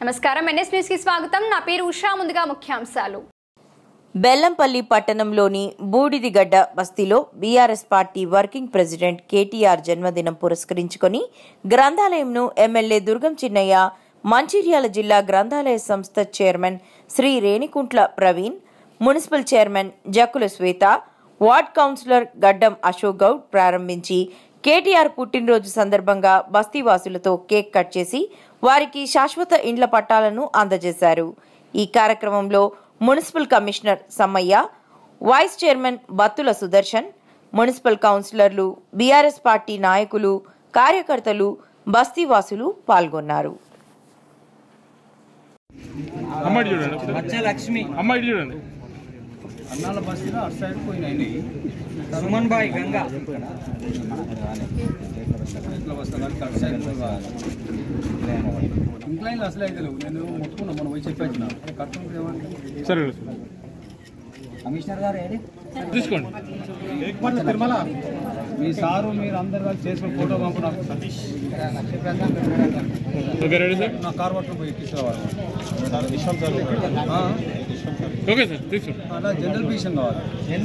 నమస్కారం NS news కి స్వాగతం నా పేరు ఉషా ముందుగా ముఖ్యాంశాలు బెల్లంపల్లి పట్టణంలోని బూడిదిగడ్డ బస్తీలో BRS party working president KTR జన్మదినం పురస్కరించుకొని గ్రంథాలయంను ఎమ్మెల్యే దుర్గం చిన్నయ్య మంచిర్యాల జిల్లా గ్రంథాలయ సంస్థ chairman Shri Renikuntla Praveen municipal chairman Jakkula Swetha ward councillor Gaddam Ashok Goud ప్రారంభించి కేటీఆర్ పుట్టినరోజు సందర్భంగా బస్తీవాసులతో కేక్ కట్ చేసి వారికి శాశ్వత ఇండ్ల పట్టాలను అందజేశారు. ఈ కార్యక్రమంలో municipal commissioner Sammaiah, vice chairman Battula Sudarshan, municipal కౌన్సిలర్లు, బీఆర్ఎస్ పార్టీ నాయకులు, కార్యకర్తలు, బస్తీవాసులు పాల్గొన్నారు. అన్నాల బస్తీలో అటు సైడ్ పోయినాయండి. సుమన్ బాయ్ గంగా ఇట్లా వస్తాను అటు సైడ్ ఇంక్లైన్లు అసలు అయితే లేవు. నేను మొత్తుకున్నా మనం పోయి చెప్పేసిన కట్టుకుంటే సరే కమిషనర్ గారు ఏది తీసుకోండి. తిరుమల మీ సారు మీరు అందరు కలిసి చేసుకుని ఫోటో పంపు నాకు సతీష్ నా కార్ పట్టుకుని పోయి తీసుకురావాలి. ఓకే సార్ తీసుకోండి. అలా జనరల్ పిటిషన్ కావాలి.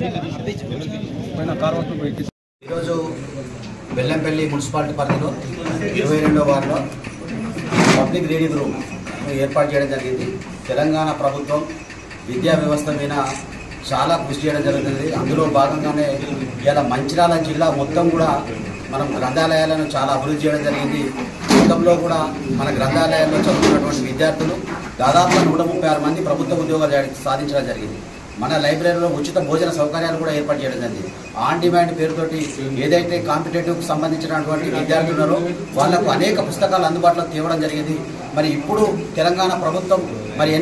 కార్ పట్టుకుని పోయి ఈరోజు బెల్లంపల్లి మున్సిపాలిటీ పరిధిలో 22వ వార్డులో పబ్లిక్ రీడింగ్ రూమ్ ఏర్పాటు చేయడం జరిగింది. తెలంగాణ ప్రభుత్వం విద్యా వ్యవస్థ మీద చాలా కృషి చేయడం జరుగుతుంది. అందులో భాగంగానే ఇలా మంచిర్యాల జిల్లా మొత్తం కూడా మనం గ్రంథాలయాలను చాలా అభివృద్ధి చేయడం జరిగింది. గతంలో కూడా మన గ్రంథాలయాల్లో చదువుతున్నటువంటి విద్యార్థులు దాదాపుగా 136 మంది ప్రభుత్వ ఉద్యోగాలు సాధించడం జరిగింది. మన లైబ్రరీలో ఉచిత భోజన సౌకర్యాలు కూడా ఏర్పాటు చేయడం జరిగింది. ఆన్ డిమాండ్ పేరుతోటి ఏదైతే కాంపిటేటివ్కి సంబంధించినటువంటి విద్యార్థులు ఉన్నారో వాళ్లకు అనేక పుస్తకాలు అందుబాటులోకి తేవడం జరిగింది. మరి ఇప్పుడు తెలంగాణ ప్రభుత్వం మరి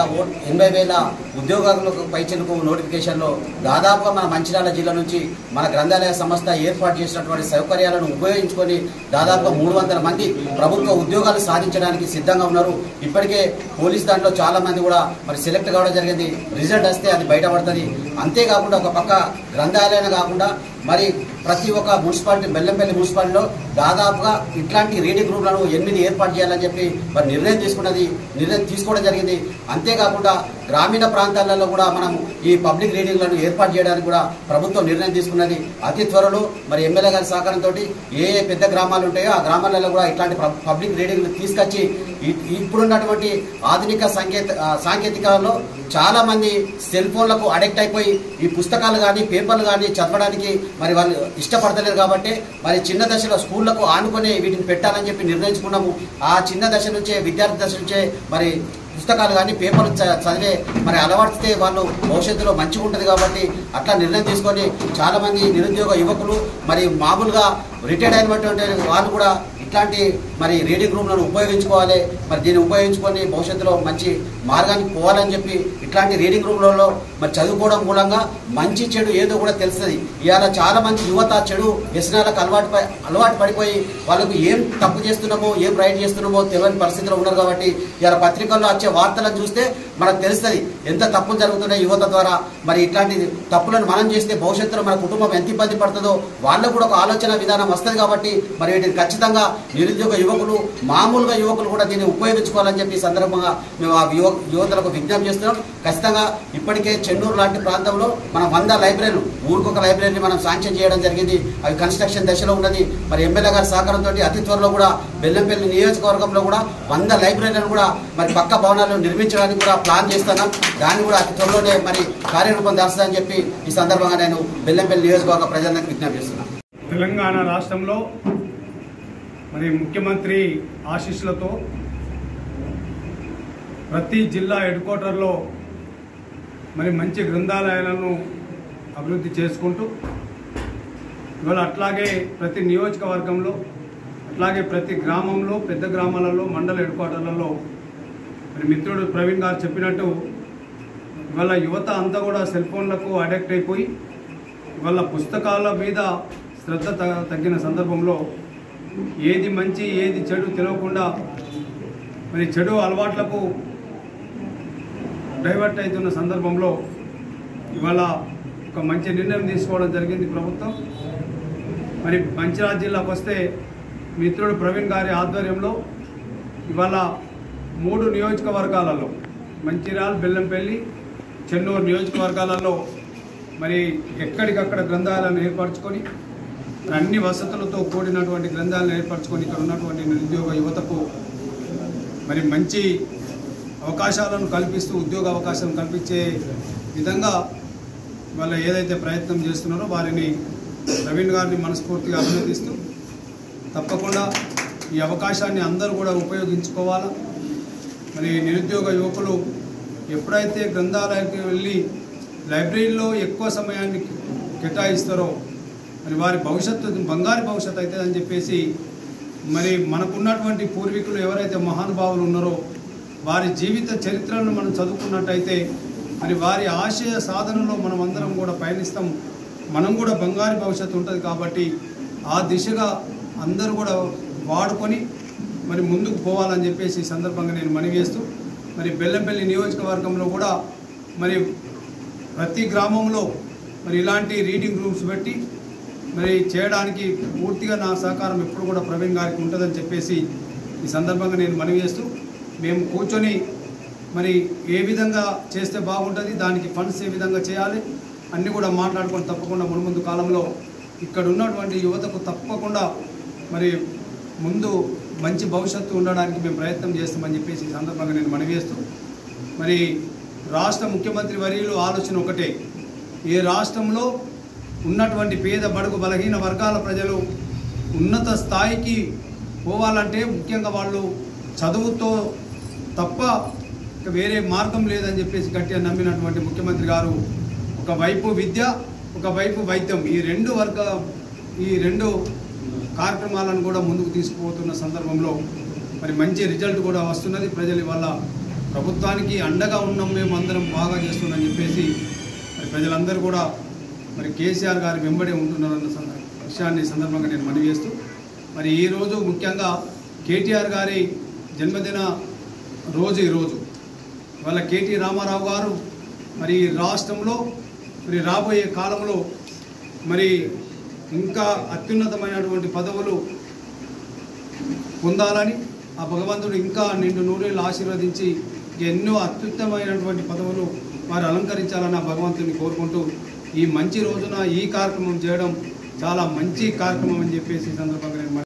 80,000 ఉద్యోగాలకు పైచెలకు నోటిఫికేషన్లో దాదాపుగా మన మంచిర్యాల జిల్లా నుంచి మన గ్రంథాలయ సంస్థ ఏర్పాటు చేసినటువంటి సౌకర్యాలను ఉపయోగించుకొని దాదాపుగా 300 మంది ప్రభుత్వ ఉద్యోగాలు సాధించడానికి సిద్ధంగా ఉన్నారు. ఇప్పటికే పోలీస్ దాంట్లో చాలా మంది కూడా మరి సెలెక్ట్ కావడం జరిగింది. రిజల్ట్ వస్తే అది బయటపడుతుంది. అంతేకాకుండా ఒక పక్క గ్రంథాలయాన్ని కాకుండా మరి ప్రతి ఒక్క మున్సిపాలిటీ బెల్లంపల్లి మున్సిపాలిటీలో దాదాపుగా ఇట్లాంటి రీడింగ్ రూమ్లను 8 ఏర్పాటు చేయాలని చెప్పి మరి నిర్ణయం తీసుకోవడం జరిగింది. అంతేకాకుండా గ్రామీణ ప్రాంతాలలో కూడా మనం ఈ పబ్లిక్ రీడింగ్లను ఏర్పాటు చేయడానికి కూడా ప్రభుత్వం నిర్ణయం తీసుకున్నది. అతి త్వరలో మరి ఎమ్మెల్యే గారి సహకారంతో ఏ పెద్ద గ్రామాలు ఉంటాయో ఆ గ్రామాలలో కూడా ఇట్లాంటి పబ్లిక్ రీడింగ్లు తీసుకొచ్చి ఇప్పుడున్నటువంటి ఆధునిక సాంకేతికలో చాలా మంది సెల్ ఫోన్లకు అడిక్ట్ అయిపోయి ఈ పుస్తకాలు కానీ పేపర్లు కానీ చదవడానికి మరి వాళ్ళు ఇష్టపడతలేరు. కాబట్టి మరి చిన్న దశలో స్కూళ్లకు ఆనుకొని వీటిని పెట్టాలని చెప్పి నిర్ణయించుకున్నాము. ఆ చిన్న దశ నుంచే విద్యార్థి దశ నుంచే మరి పుస్తకాలు కానీ పేపర్లు చదివే మరి అలవాడితే వాళ్ళు భవిష్యత్తులో మంచిగా ఉంటుంది. కాబట్టి అట్లా నిర్ణయం తీసుకొని చాలా మంది నిరుద్యోగ యువకులు మరి మామూలుగా రిటైర్డ్ అయినటువంటి వాళ్ళు కూడా ఇట్లాంటి మరి రీడింగ్ రూమ్లను ఉపయోగించుకోవాలి. మరి దీన్ని ఉపయోగించుకొని భవిష్యత్తులో మంచి మార్గానికి పోవాలని చెప్పి ఇట్లాంటి రీడింగ్ రూమ్లలో మరి చదువుకోవడం మూలంగా మంచి చెడు ఏదో కూడా తెలుస్తుంది. ఇవాళ చాలా మంది యువత చెడు వ్యసనాలకు అలవాటు పడిపోయి వాళ్ళకు ఏం తప్పు చేస్తున్నామో ఏం రైట్ చేస్తున్నామో తెలియని పరిస్థితిలో ఉన్నారు. కాబట్టి ఇవాళ పత్రికల్లో వచ్చే వార్తలను చూస్తే మనకు తెలుస్తుంది ఎంత తప్పులు జరుగుతున్నాయి యువత ద్వారా. మరి ఇట్లాంటి తప్పులను మనం చేస్తే భవిష్యత్తులో మన కుటుంబం ఎంత ఇబ్బంది పడుతుందో వాళ్ళకు కూడా ఒక ఆలోచన విధానం వస్తుంది. కాబట్టి మరి వీటిని ఖచ్చితంగా నిరుద్యోగ యువకులు మామూలుగా యువకులు కూడా దీన్ని ఉపయోగించుకోవాలని చెప్పి సందర్భంగా మేము ఆ యువతలకు విజ్ఞప్తి చేస్తున్నాం. ఖచ్చితంగా ఇప్పటికే చెన్నూరు లాంటి ప్రాంతంలో మనం 100 లైబ్రరీలు ఊరికొక లైబ్రరీని మనం శాంక్షన్ చేయడం జరిగింది. అవి కన్స్ట్రక్షన్ దశలో ఉన్నది. మరి ఎమ్మెల్యే గారి సహకారంతో అతి త్వరలో కూడా బెల్లంపల్లి నియోజకవర్గంలో కూడా 100 లైబ్రరీలను కూడా మరి పక్క భవనాలను నిర్మించడానికి కూడా ప్లాన్ చేస్తున్నాం. దాన్ని కూడా అతి త్వరలోనే మరి కార్యరూపం దాల్స్తుందని చెప్పి ఈ సందర్భంగా నేను బెల్లంపల్లి నియోజకవర్గ ప్రజలకు విజ్ఞప్తి చేస్తున్నాను. తెలంగాణ రాష్ట్రంలో మరి ముఖ్యమంత్రి ఆశీస్సులతో ప్రతి జిల్లా హెడ్ క్వార్టర్లో మరి మంచి గ్రంథాలయాలను అభివృద్ధి చేసుకుంటూ ఇవాళ అట్లాగే ప్రతి నియోజకవర్గంలో అట్లాగే ప్రతి గ్రామంలో పెద్ద గ్రామాలలో మండల హెడ్ క్వార్టర్లలో మరి మిత్రుడు ప్రవీణ్ గారు చెప్పినట్టు ఇవాళ యువత అంతా కూడా సెల్ ఫోన్లకు అడిక్ట్ అయిపోయి ఇవాళ పుస్తకాల మీద శ్రద్ధ తగ్గిన సందర్భంలో ఏది మంచి ఏది చెడు తెలియకుండా మరి చెడు అలవాట్లకు డైవర్ట్ అవుతున్న సందర్భంలో ఇవాళ ఒక మంచి నిర్ణయం తీసుకోవడం జరిగింది ప్రభుత్వం. మరి మంచిర్యాల జిల్లాకు వస్తే మిత్రుడు ప్రవీణ్ గారి ఆధ్వర్యంలో ఇవాళ 3 నియోజకవర్గాలలో మంచిర్యాల, బెల్లంపల్లి, చెన్నూరు నియోజకవర్గాలలో మరి ఎక్కడికక్కడ గ్రంథాలయాలను ఏర్పరచుకొని అన్ని వసతులతో కూడినటువంటి గ్రంథాలను ఏర్పరచుకొని ఇక్కడ ఉన్నటువంటి నిరుద్యోగ యువతకు మరి మంచి అవకాశాలను కల్పిస్తూ ఉద్యోగ అవకాశం కల్పించే విధంగా వాళ్ళు ఏదైతే ప్రయత్నం చేస్తున్నారో వారిని ప్రవీణ్ గారిని మనస్ఫూర్తిగా అభినందిస్తూ తప్పకుండా ఈ అవకాశాన్ని అందరూ కూడా ఉపయోగించుకోవాలా. మరి నిరుద్యోగ యువకులు ఎప్పుడైతే గ్రంథాలయానికి వెళ్ళి లైబ్రరీలో ఎక్కువ సమయాన్ని కేటాయిస్తారో మరి వారి భవిష్యత్తు బంగారు భవిష్యత్తు అవుతుందని చెప్పేసి మరి మనకున్నటువంటి పూర్వీకులు ఎవరైతే మహానుభావులు ఉన్నారో వారి జీవిత చరిత్రను మనం చదువుకున్నట్టయితే మరి వారి ఆశయ సాధనలో మనం అందరం కూడా పయనిస్తాం, మనం కూడా బంగారు భవిష్యత్తు ఉంటుంది. కాబట్టి ఆ దిశగా అందరూ కూడా వాడుకొని మరి ముందుకు పోవాలని చెప్పేసి ఈ సందర్భంగా నేను మనవి చేస్తూ మరి బెల్లంపల్లి నియోజకవర్గంలో కూడా మరి ప్రతి గ్రామంలో మరి ఇలాంటి రీడింగ్ రూమ్స్ పెట్టి మరి చేయడానికి పూర్తిగా నా సహకారం ఎప్పుడు కూడా ప్రవీణ్ గారికి ఉంటుందని చెప్పేసి ఈ సందర్భంగా నేను మనవి చేస్తూ మేము కూర్చొని మరి ఏ విధంగా చేస్తే బాగుంటుంది, దానికి ఫండ్స్ ఏ విధంగా చేయాలి అన్నీ కూడా మాట్లాడుకొని తప్పకుండా మున్ముందు కాలంలో ఇక్కడ ఉన్నటువంటి యువతకు తప్పకుండా మరి ముందు మంచి భవిష్యత్తు ఉండడానికి మేము ప్రయత్నం చేస్తామని చెప్పేసి ఈ సందర్భంగా నేను మనవి చేస్తూ మరి రాష్ట్ర ముఖ్యమంత్రి వర్యులు ఆలోచన ఒకటే, ఏ రాష్ట్రంలో ఉన్నటువంటి పేద బడుగు బలహీన వర్గాల ప్రజలు ఉన్నత స్థాయికి పోవాలంటే ముఖ్యంగా వాళ్ళు చదువుతో తప్ప వేరే మార్గం లేదని చెప్పేసి గట్టిగా నమ్మినటువంటి ముఖ్యమంత్రి గారు ఒకవైపు విద్య, ఒకవైపు వైద్యం, ఈ రెండు కార్యక్రమాలను కూడా ముందుకు తీసుకుపోతున్న సందర్భంలో మరి మంచి రిజల్ట్ కూడా వస్తున్నది. ప్రజలు వల్ల ప్రభుత్వానికి అండగా ఉన్నాం, మేము అందరం బాగా చేస్తున్నామని చెప్పేసి మరి ప్రజలందరూ కూడా మరి కేసీఆర్ గారి వెంబడే ఉంటున్నారన్న విషయాన్ని సందర్భంగా నేను మనవి చేస్తూ మరి ఈరోజు ముఖ్యంగా కేటీఆర్ గారి జన్మదిన రోజు ఈరోజు వాళ్ళ కేటీ రామారావు గారు మరి రాష్ట్రంలో మరి రాబోయే కాలంలో మరి ఇంకా అత్యున్నతమైనటువంటి పదవులు పొందాలని ఆ భగవంతుడు ఇంకా నిండు నూరేళ్ళు ఆశీర్వదించి ఎన్నో అత్యుత్తమైనటువంటి పదవులు వారు అలంకరించాలని ఆ భగవంతుని కోరుకుంటూ ఈ మంచి రోజున ఈ కార్యక్రమం చేయడం చాలా మంచి కార్యక్రమం అని చెప్పేసి ఈ సందర్భంగా నేను